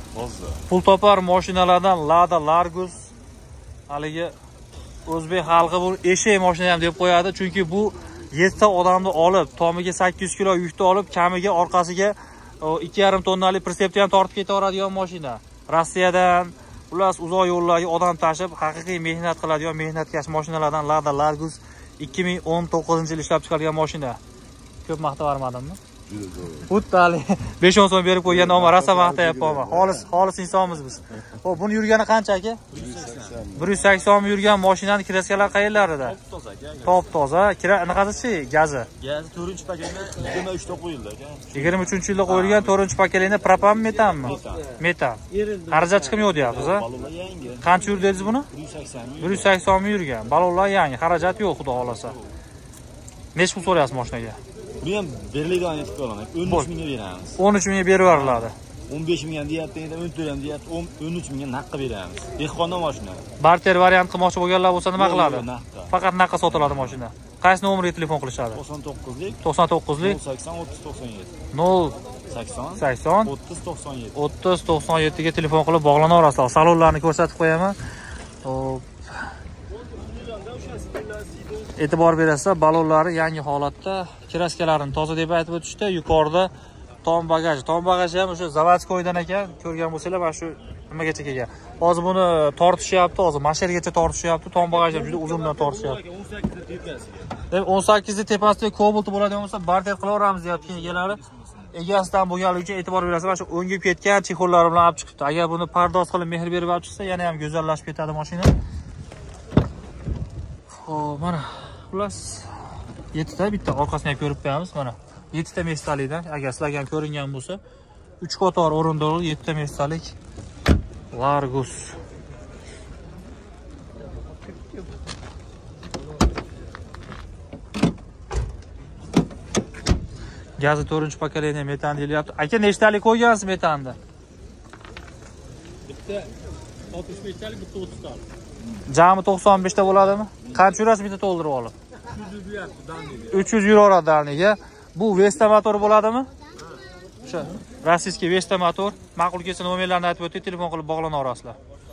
Pul topar mashinalardan Lada Largus. Haligi o'zbek xalqi bu eshak mashina ham deb qo'yadi, chunki bu 7 ta odamni olib, tomiga 800 kilo yukni olib, kamiga orqasiga 2,5 tonnali pritsepni ham tortib ketaveradigan mashina. Rossiyadan ular uzoq yo'llarga odam tashib, haqiqiy mehnat qiladigan mehnatkash mashinalardan Lada Largus 2019-yil ishlab chiqarilgan mashina. Ko'p maqta bermadimmi? Uttali 5-10 so'm berib qo'yganda omma rosa maqtayapman. Xolis insonmiz biz. Xo'p, buni yurgani qancha aka? 180 ming yurgan mashinani kiraskalari qayerlarida? Top toza. Kira anaqasi gazi. Gazi 4-paketda 23 ta qo'yildi aka. 23-yilda qo'yilgan 4-paketda propan metanmi? Metan. Xarajat chiqim yo'q deyapsiz, ha? Balonlar yangi. Qancha yurdi dedingiz buni? 180 180 ming ming. yurgan. Balonlar yangi, xarajat yo'q, xudo xolasa. Necha pul so'rayapsiz mashinaga? Buni ham beriladigan aytib qo'yaman. 13 mingga beramiz. 13 mingga berib yuboriladi. 15 ming ham deyapti, endi 14 ham deyapti, 13 mingga naqqa beramiz. Dehqondan mashina. Barter variant qilmoqchi bo'lganlar bo'lsa nima qiladi? Naqqa. Faqat naqqa sotiladi mashina. Qaysi nomerga telefon qilishadi? 99lik 99lik 80 30 97. 080 80 30 97. 30 97 ga telefon qilib bog'lanaverasizlar. Salonlarni ko'rsatib qo'yaman. Hop. E'tibor berasizlar, balonlari yangi holatda, kraskalarini toza deb aytib o'tishdi. Yuqorida tom bagaj ham o'sha zavodskoydan ekan, ko'rgan bo'lsanglar, mana shu nimagacha kelgan. Hozir buni tortishyapti, hozir mashergacha tortishyapti, tom bagaj ham juda uzundan tortishyapti. 18 ta tepasiga. Deb 18 ta tepasida Cobalt bo'ladigan bo'lsa, barter qilaveramiz deyapti egalari. Egasidan bo'lganligi uchun e'tibor berasizlar, mana shu o'ngib ketgan chexollari bilan olib chiqibdi. Agar buni pardoz qilib mehr berib olib chiqsa, yana ham go'zallashib ketadi mashina. Xo'p, mana xullas 7 ta, bitta orqasini ham ko'rib qo'yamiz, mana 7 ta mestalikdan, agar sizlarga ham ko'ringan bo'lsa, 3 qator o'rindiqli 7 ta mestalik Largus. Gazi 4-paketli metan deyilyapti. Aka, nechtalik qo'ygansiz metanda? Bitta 65 talik, bitta 30 talik. Jami 95 ta bo'ladimi? Qancha yurasiz bitta to'ldirib olib? 300 yuraveradi dalniga. Bu Vesta motor bo'ladimi? O'sha rossiyskiy Vesta motor. Ma'qul kelsa nomerlarni aytib o'tib, telefon qilib bog'lanaverasizlar.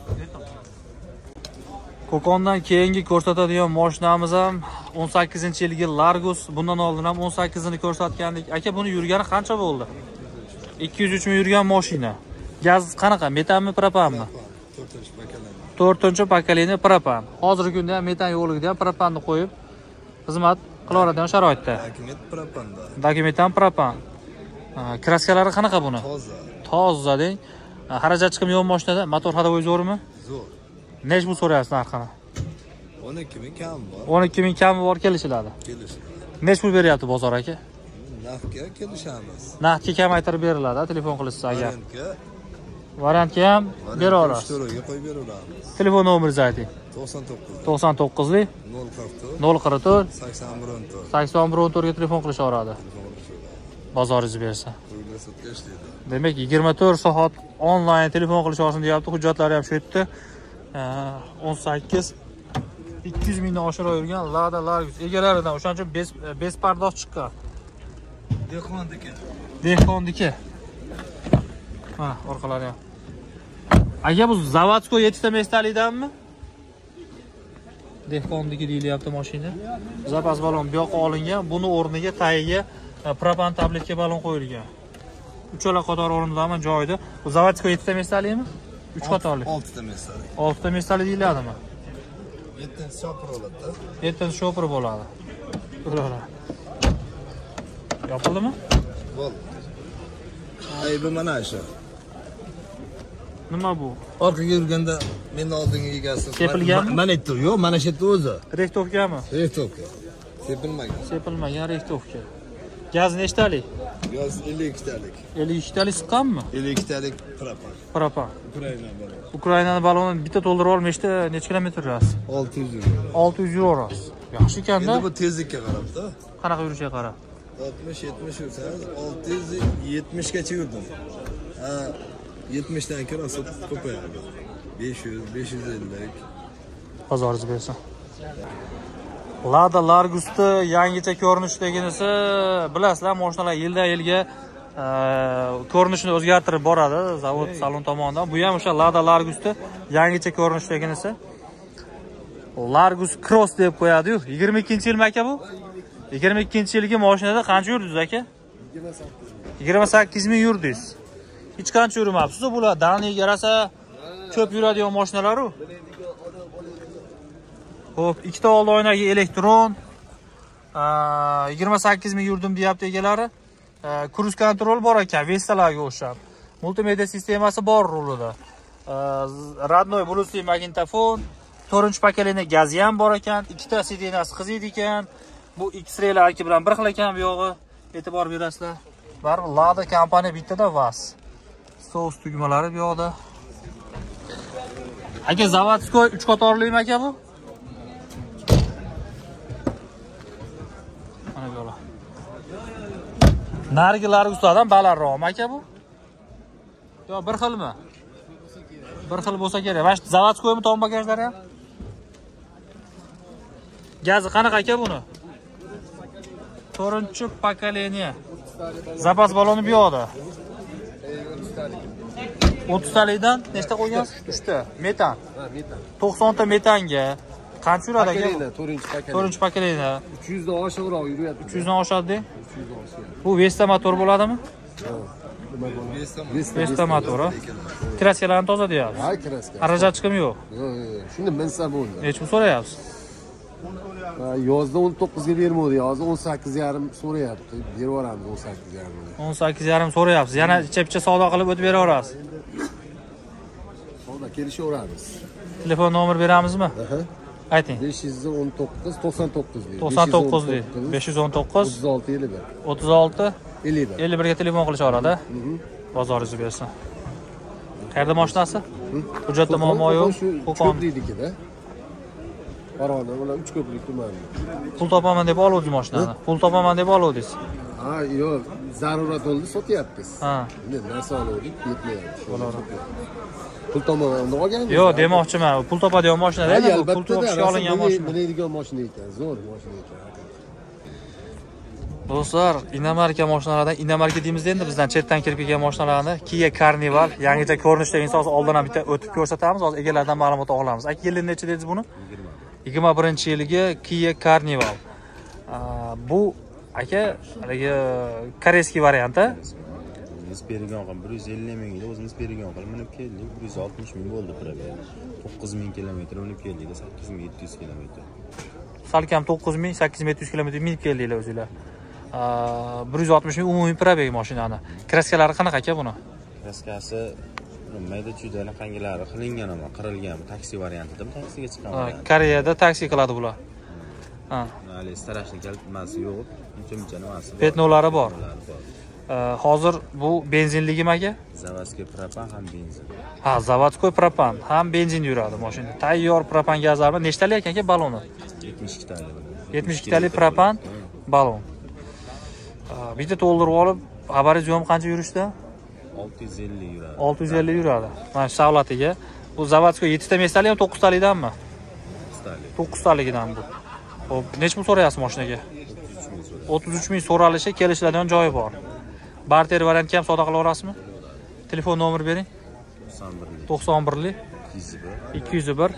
Qo'qondan keyingi ko'rsatadigan mashinamiz ham 18-yilgi Largus. Bundan oldin ham 18-ni ko'rsatgandik. Aka, buni yurgani qancha bo'ldi? 203 ming yurgan mashina. Gaz qanaqa? Metanmi, propanmi? 4-paketli propan. Hozirgi kunda ham metan yo'qligida ham propanni qo'yib xizmat qilaveradigan sharoitda. Dokument propanda. Dokument ham propan. Kraskalari qanaqa buni? Toza deng. Xarajat chiqim yo'q mashinada. Motor hadovoy zo'rmi? Zo'r. Nech pul so'rayapsiz narxini? 12 ming kam bor. 12 ming kami bor, kelishiladi. Nech pul beryapti bozor aka? Naqdga kelishamiz. Naqdga kamaytirib beriladi, telefon qilishsa agar. Variantga Variantga ham bera olasiz. To'raga qo'yib beramiz. Telefon nomeringizni ayting. 99lik 044 8014 ga telefon qilishaveradi. Bozoringiz bersa. Demak, 24 soat onlayn telefon qilishaversin deyapti. Hujjatlari ham shu yerda. 18 200 mingdan oshira yurgan Lada Largus egalaridan o'shancha bez pardoz chiqqan. Dehqonniki. Mana orqalari ham. Aka, bu zavodskoy 7 ta mestalikdanmi? Dehqonniki deyilyapti mashina. Zapas balon bu yoqqa olingan, buni o'rniga tagiga propan tabletka balon qo'yilgan. Uchala qator o'rinlarmi joyida. Bu zavodskoy 7 ta mestalikmi? 3 qatorli. 6 ta mestalik. 6 ta mestalik deyiladimi? 7 shopir bo'ladi. 7 shopir bo'ladi. Yopildimi? Bo'ldi. Aybi mana shu. Nima bu? Orqaga yurganda men oldinga egasi. Sepilganmi? Mana aytdim, yo'q, mana shu yerda o'zi. Rektovkami? Rektovka. Sepilmagan. Sepilmagan rektovka. Gaz nechtalik? Gaz 52 talik. 52 talik siqqanmi? 52 talik propan. Propan. Ukraina baloni. Ukrainaning balonini bitta to'ldirib olmashda necha kilometr yurasiz? 600 euro. 600 yurasiz. Yaxshi ekanda. Endi bu tezlikka qarabda. Qanaqa yurishiga qarab. 60-70 yursa, 670 gacha yurdim. 70 dan kirasa ko'payadi. 500-550. Bozoringiz bersin. Lada Largus'ni yangicha ko'rinishdaginisi bilasizlar, mashinalar yildan yilga ko'rinishini o'zgartirib boradi zavod salon tomonidan. Bu ham o'sha Lada Largus'ni yangicha ko'rinishdaginisi. Largus Cross deb qo'yadi-yu. 22-yil aka bu? 22-yilgi mashinada qancha yurdingiz aka? 28 ming yurdingiz. Hech qancha yurmabsiz bular. Daniyaga yarasa ko'p yuradigan mashinalar-ku. Xo'p, ikkita old oynaga elektron 28 ming yurdim deyapti egalari. Cruise control bor ekan, Vestalarga o'xshab. Multimedia sistemasi bor rulida. Radnoy Bluetooth magnitofon, 4-pakalini gazi ham bor ekan, ikkita sidenasi qiziydi ekan. Bu X-raylarki bilan bir xil ekan bu yog'i. E'tibor berasizlar. Baribir Lada kompaniya bittada vas. So'z tugmalari bu yoqda. Aka zavodskoy 3 qatorlimi aka bu? Mana bu yo'la. Nargi Larguslardan balandroqmi aka bu? Yo, bir xilmi? Bir xil bo'lsa kerak. Mana zavodskoymi tom bagajlari ham? Gazi qanaqa aka buni? 4-pokoleniya. Zapas baloni bu yoqda. 30 talikdan nechta qo'ygansiz? 3 ta. Metan. Ha, metan. 90 ta metanga qancha yuradi aka? 4-pokoleniya. 300 dan oshiqroq yuryapti. 300 dan oshadi. 300 dan oshiqroq. Bu Vesta motor bo'ladimi? Vesta motori. Kraskalarni toza deyapsiz. Ha, kraska. Xarajat chiqim yo'q. Yo'q. Shunda minsa bo'ldi. Nech pul so'rayapsiz? Yozda 19 ga bermadi, hozir 18,5 so'rayapti. Berib yuboramiz 18,5. 18,5 so'rayapsiz. Yana ichib-icha savdo qilib o'tib beraverasiz. Savdo kelishaveramiz. Telefon nomer beramizmi? Ayting. 519 99 deydi. 99 deydi. 519 36 51. 36 51. 51 ga telefon qilishaveradi. Bozoringiz bersin. Qayerda mashinasi? Hujjatda muammo yo'q. Qo'qon deydikida. Farg'ona bilan 3 ko'prik tumani. Pul topaman deb oluvdingiz mashinani. Pul topaman deb oluvdingiz. Ha, yo'q, zarurat bo'ldi, sotyapmiz. Ha. Endi narsa oluvdik, yetmayapti. To'g'ri. Pul tomondan olganmiz. Yo'q, demoqchiman. Pul topadigan mashina emas, bu pul topishga olingan mashina. Biladigan mashina ekan, zo'r mashina ekan. Do'stlar, inomarka mashinalaridan, inomarka deymiz endi bizdan chetdan kirib kelgan mashinalarni Kia Carnival yangicha ko'rinishda insoz oldin ham bitta o'tib ko'rsatamiz. Hozir egalaridan ma'lumot olamiz. Aka, yili necha dedingiz buni? 21-yilgi Kia Carnival. Bu aka haligi koreyskiy varianti. Biz bergan qilib 150 ming edi, o'zimiz bergan qilib minib keldik. 160 ming bo'ldi probega. 9000 kilometr minib keldik, 8700 kilometr. Salkam 9000, 8700 kilometr minib keldinglar o'zinglar. 160 ming umumiy probeg mashinani. Kraskalari qanaqa aka buni? Kraskasi mayda chuyda qangilari qilingan ama qirilgan taksi variantida, taksiga chiqqan. Koreyada taksi qiladi bular. Ha. Hali starashni keltmasi yo'q, uncha nimasi bor. Petnolari bor. Hozir bu benzinligimi aka? Zavodskiy propan ham benzin. Ha, zavodskiy propan ham benzin yuradi mashina. Tayyor propan gazlar bilan nechtalik ekan aka baloni? 72 talik. 72 talik propan balon. Bitta to'ldirib olib, xabaringiz yo'qmi qancha yurishda? 650 yuradi. 650 yuradi. Mana shu savlatiga. Bu zavodskiy 7 ta mestalik ham 9 talikdanmi? 9 talik. 9 taligidan bu. Xo'p, nech pul so'rayapsiz mashinaga? 33 ming so'ralishi, kelishiladigan joyi bor. Barter variantga ham savdo qilaverasizmi? Telefon nomer bering. 91 201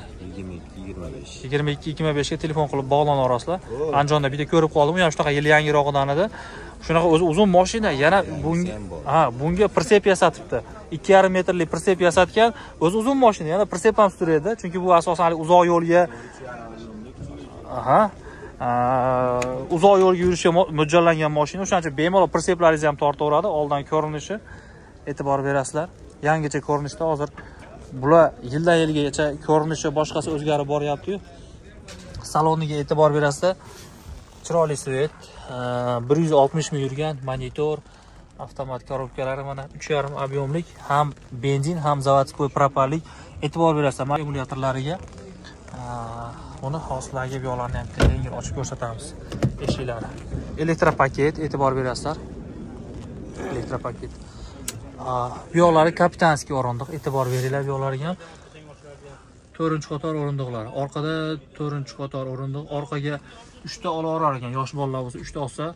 22 25 ga telefon qilib bog'lanaverasizlar. Andijonda bitta ko'rib qoldim, u ham shunaqa yil yangiroqdan edi. Shunaqa o'zi uzun mashina, yana bunga pritsep yasatibdi. 2,5 metrlik pritsep yasatgan, o'zi uzun mashina, yana pritsep ham ustiradi, chunki bu asosan uzoq yo'lga uzoq yo'lga yurishga mo'ljallangan mashina. O'shaning uchun bemalol pritseplaringizni ham tortaveradi. Oldin ko'rinishi e'tibor berasizlar. Yangicha ko'rinishda hozir bular yildan yilgacha ko'rinishi boshqasi o'zgarib boryapti-yu. Saloniga e'tibor berasizlar. Chiroyli svet, 160 ming yurgan monitor, avtomat korobkalari mana 3,5 объемlik, ham benzin, ham zavodskiy propanlik. E'tibor berasizlar akumulyatorlariga. Buni hozirgi yo'llarni ham yengil ochib ko'rsatamiz. Eshiklari. Elektropaket, e'tibor berasizlar. Elektropaket. Bu yo'llari kapitanskiy o'rindiq, e'tibor beringlar bu yo'llariga ham. 4-qator o'rindiqlar. Orqada 4-qator o'rindiq, orqaga 3 ta olaverar ekan. Yosh bolalar bo'lsa 3 ta olsa,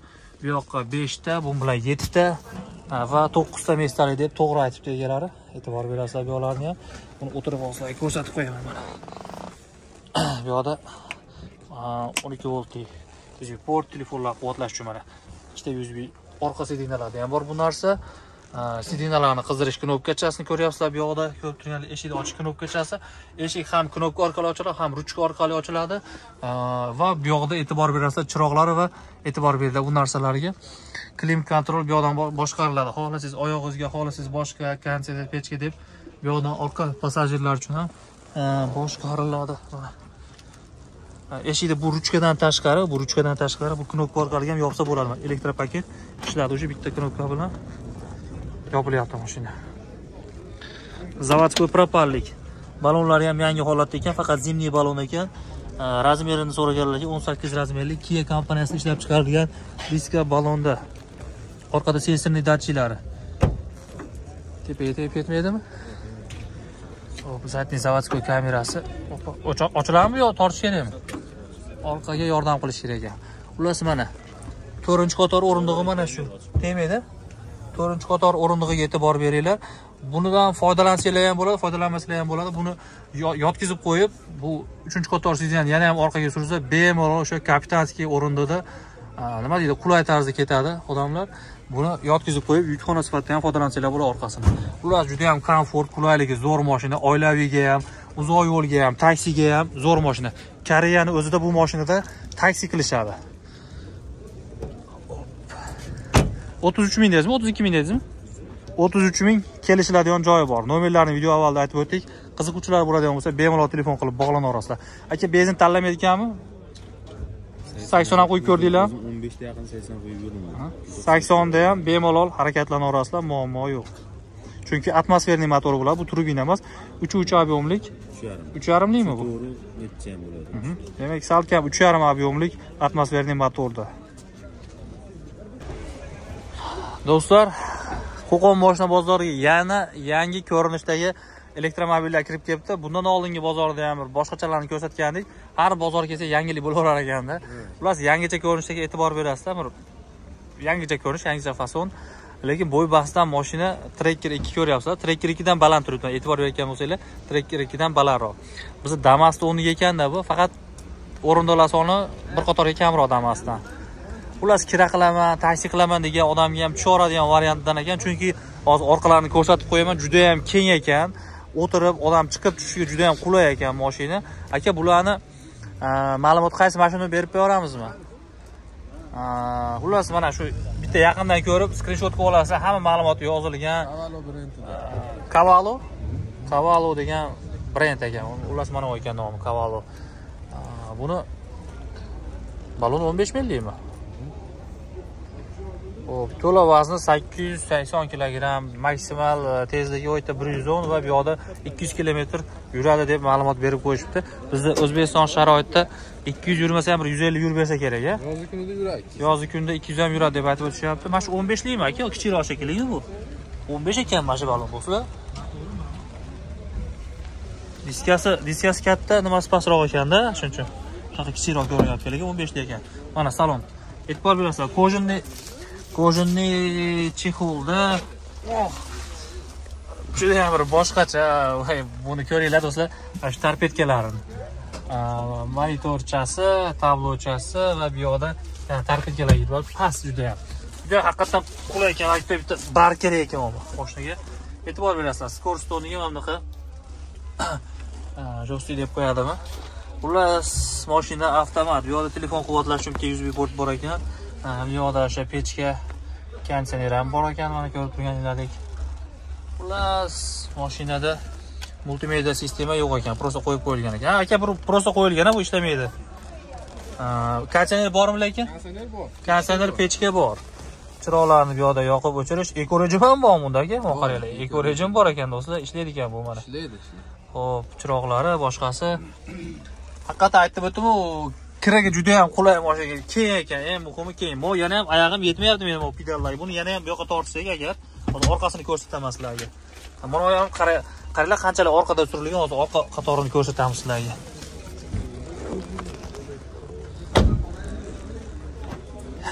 Bu yoqqa 5 ta, bu bilan 7 ta va 9 ta mestalik deb to'g'ri aytibdi egalari. E'tibor berasizlar bu yoqlarni ham. Buni o'tirib olsanglar ko'rsatib qo'yaman mana. Bu yoqda 12 voltli port telefonlar quvvatlash uchun mana ikkita USB orqa sidinalarda ham bor bu narsa. Sidinalarni qizdirish knopkachasini ko'ryapsizlar bu yoqda. Ko'rib turganlar eshikni ochish knopkachasi. Eshik ham knopka orqali ochiladi, ham ruchka orqali ochiladi. Va bu yoqda e'tibor berasizlar chiroqlari va e'tibor beringlar bu narsalarga. Klim kontrol bu yoqdan boshqariladi. Xohlasangiz oyog'ingizga, xohlasangiz boshqa konsert pechka deb bu yoqdan orqa passajirlar uchun ham boshqariladi. Eshikda bu ruchkadan tashqari, bu knopka orqali ham yopsa bo'ladi. Elektropaket ishladi, o'sha bitta knopka bilan yopilyapti mashina. Zavodskoy propallik. Balonlari ham yangi holatda ekan, faqat zimniy balon ekan. Razmerini so'raganlarga 18 razmerli Kia kompaniyasi ishlab chiqarilgan diska balonda. Orqada sensorli datchiklari. Tepaga tegib ketmaydimi? Bu zatning zavodskoy kamerasi. Ochiladimi yo tortish kerakmi? Orqaga yordam qilish kerak ekan. Xullas mana 4-qator o'rindig'i mana shu. Tegmaydi? 4-qator o'rindig'iga e'tibor beringlar. Bundan foydalansanglar ham bo'ladi, foydalanmasanglar ham bo'ladi. Buni yotkizib qo'yib, bu 3-qator sidinani yana ham orqaga sursa, bemalol o'sha kapitanskiy o'rindig'ida nima deydi, qulay tarzda ketadi odamlar. Buni yotkizib qo'yib, yukxona sifatida ham foydalansanglar bo'ladi orqasini. Ular juda ham komfort, qulayligi zo'r mashina, oilaviyga ham, uzoq yo'lga ham, taksiga ham zo'r mashina. Koreyaning o'zida bu mashinada taksi qilishadi. 33 ming deysizmi, 32 ming deysizmi? 33 ming kelishiladigan joyi bor. Nomerlarni video avvalda aytib o'tdik. Qiziquvchilar bo'ladigan bo'lsa, bemalol telefon qilib bog'lanaverasizlar. Aka, benzin tanlamaydiganmi? 80 ham qo'yib ko'rdinglar? 15 ta yaqin 80 qo'yib yurdim. 80 da ham bemalol harakatlanaverasizlar, muammo yo'q. Chunki atmosferniy motor bo'ladi, bu turbina emas. 3.3 ob'yomlik. 3.5 likmi bu? To'g'ri, netcha ham bo'ladi. Demak, salkam 3.5 ob'yomlik atmosferniy motorda. Do'stlar, Qo'qon mashina bozoriga yana yangi ko'rinishdagi elektromobillar kirib kelibdi. Bundan oldingi bozorda ham bir boshqachalarni ko'rsatgandik. Har bozor kelsa yangilik bo'laverar ekanda. Ular yangicha ko'rinishga e'tibor berasizlar. Bir yangicha ko'rinish, yangicha fason. Lekin bo'y bastdan mashina Tracker 2 ko'ryapsizlar. Tracker 2 dan baland turibdi. E'tibor bergan bo'lsanglar, Tracker 2 dan balandroq. Bizda Damas'da 10 ekanda bu, faqat o'rindiqlar soni bir qatorga kamroq Damas'dan. Ular kira qilaman, taksi qilaman degan odamga ham tushoradigan variantdan ekan, chunki hozir orqalarini ko'rsatib qo'yaman, juda ham keng ekan. O'tirib odam chiqib tushishiga juda ham qulay ekan mashina. Aka, bularni ma'lumot qaysi mashinani berib qo'yaramizmi? Xullas mana shu bitta yaqindan ko'rib skrinshot qilib olasiz, hamma ma'lumot yozilgan. Cavallo degan brend ekan. Xullas mana bu ekan nomi, Cavallo. Buni balon 15 millikmi? To'la vazni 880 kg, maksimal tezligi o'yta 110 va bu yoqda 200 km yuradi deb ma'lumot berib qo'yishibdi. Bizda O'zbekiston sharoitida 200 yurmasa ham 150 yurib bersa kerak, a? Yozgi kunida yuradi. Yozgi kunda 200 ham yuradi deb aytib o'tishyapti. Mana shu 15 likmi aka? Kichikroq shekilli bu. 15 ekan mana shu balon bo'lsa. Diskasi katta, nimasi pastroq ekanda, shuning uchun. Faqat kichikroq ko'rinyapti, lekin 15 lik ekan. Mana salon. E'tibor berasizlar, kojinli chexolda. Juda ham bir boshqacha. Voy, buni ko'ringlar do'stlar. Shu torpedkalarini. Monitorchasi, tablochasi va bu yoqda torpedkalar bor. Past juda ham. Juda haqiqatan qulay ekan, bitta bar kerak ekan bu mashinaga. E'tibor berasizlar, skorstoniga ham bunaqa jo'sti deb qo'yadimi? Xullas, mashina avtomat. Bu yoqda telefon quvvatlash uchun USB port bor ekan. Bu yoqda o'sha pechka, konditsioner ham bor ekan, mana ko'rib turganingizdek. Xullas, mashinada multimedia sistema yo'q ekan, prosta qo'yib qo'yilgan ekan. Aka, prosta qo'yilgan, bu ishlamaydi. Konditsioner bormi lekin? Konditsioner bor. Konditsioner pechka bor. Chiroqlarni bu yoqda yoqib o'chirish, eco rejim ham bor bunda aka. Qaranglar, eco rejim bor ekan do'stlar, ishlaydi ekan bu mana. Ishlaydi. Xo'p, chiroqlari, boshqasi. Haqiqatan aytib o'tdim, u kiraga juda ham qulay mashina, keng ekan, eng muhimi keng. Bu yana ham oyog'im yetmayapti mening bu pedallarga. Buni yana ham bu yoqqa tortsak agar, hozir orqasini ko'rsataman sizlarga. Mana oyog'im qaranglar qanchalik orqada surilgan, hozir orqa qatorini ko'rsatamiz sizlarga.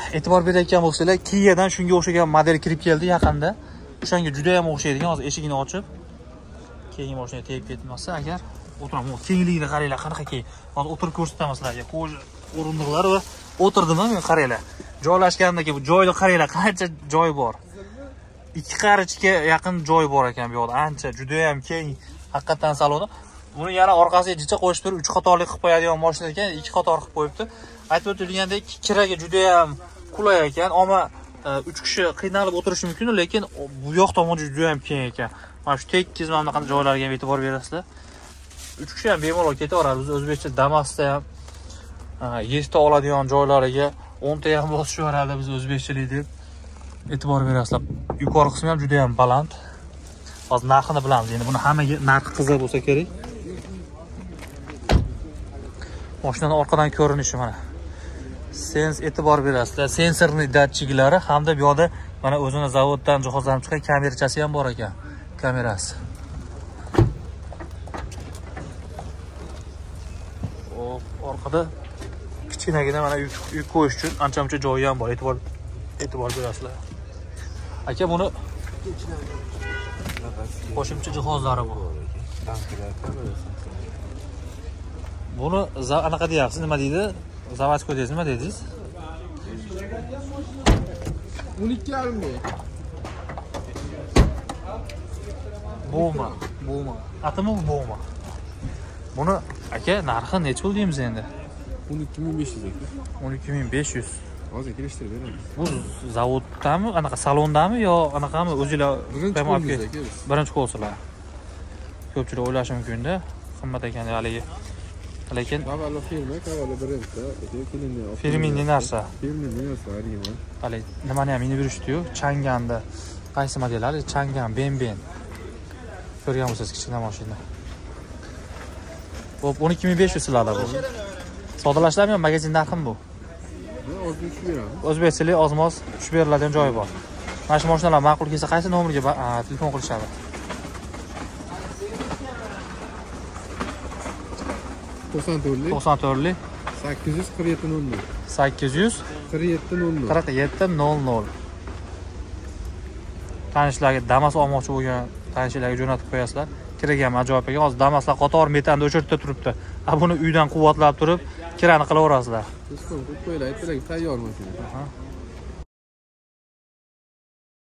e'tibor berayotgan bo'lsanglar, Kia'dan shunga o'xshagan model kirib keldi yaqinda. O'shanga juda ham o'xshaydigan. Hozir eshigini ochib, keyingi mashinaga tegib ketmasa agar o'tiraman. Kengligini qaranglar, qanaqa keng. Hozir o'tirib ko'rsataman sizlarga. Qo'sh o'rindiqlar va o'tirdimmi men qaranglar. Joylashgandagi bu joyni qaranglar, qancha joy bor. 2 qarichga yaqin joy bor ekan bu yerda. Ancha juda ham keng haqiqatan saloni. Buni yana orqasiga jicha qo'shib turib 3 qatorli qilib qo'yadigan mashina ekan, 2 qator qilib qo'yibdi. Aytib o'tilgandek, kiraga juda ham qulay ekan. Ammo 3 kishi qiynalib o'tirishi mumkin, lekin bu yoq tomoni juda ham keng ekan. Mana shu tekis mana bunaqa joylarga ham e'tibor berasizlar. 3 kishi ham bemalol ketaveradi. Biz o'zbekcha Damas'da ham yesta oladigan joylariga 10 ta ham bosib yuboradi biz o'zbekchilik deb e'tibor berasizlar. Yuqori qismi ham juda ham baland. Hozir narxini bilamiz. Endi buni hammaga narxi qiziq bo'lsa kerak. Mashinaning orqadan ko'rinishi mana. Sens e'tibor berasizlar. Sensorli datchiklari hamda bu yerda mana o'zini zavoddan jihozlanib chiqqan kamerachasi ham bor ekan. Kamerasi. Orqada kichkinagina mana yuk qo'yish uchun ancha-muncha joyi ham bor. E'tibor berasizlar. Aka buni qo'shimcha jihozlari bor. Buni anaqa deyapsiz, nima deydi? Zavodskoy deysiz, nima dedingiz? 12,5 ming. Bo'ma. Atimi bo'ma. Buni aka narxi necha pul deymiz endi? 12,500 aka. 12,500. Hozir kelishtirib beramiz. Bu zavoddami, anaqa salondami yo anaqami o'zinglar birinchi qo'limiz aka. Birinchi qo'lsizlar. Ko'pchilik o'ylashi mumkin-da, qimmat ekan haligi. Lekin Avvalo firma, avvalo brendda, kelinni. Firminli narsa. Firminli narsa original. Hali nimani ham minib yurishdi-yu, Changanda. Qaysi modellari? Changan, Ben. Ko'rgan bo'lsangiz kichkina mashina. Bu 12,500 sizlarda bu. Sodalashlarmi, magazin narximi bu? O'zbek beramiz. O'zbekchilik ozmoz tushib beriladigan joyi bor. Mana shu mashinalar ma'qul kelsa qaysi nomerga telefon qilishadi? 94 847 00. Tanishlarga Damas olmoqchi bo'lgan tanishlarga jo'natib qo'yasizlar. Kerak ham ajoyib ekan. Hozir Damaslar qator metanda o'chirib turibdi. Buni uydan quvvatlab turib, kirani qilaverasizlar. Siz qo'yib qo'ylaydi, tayyor mashina.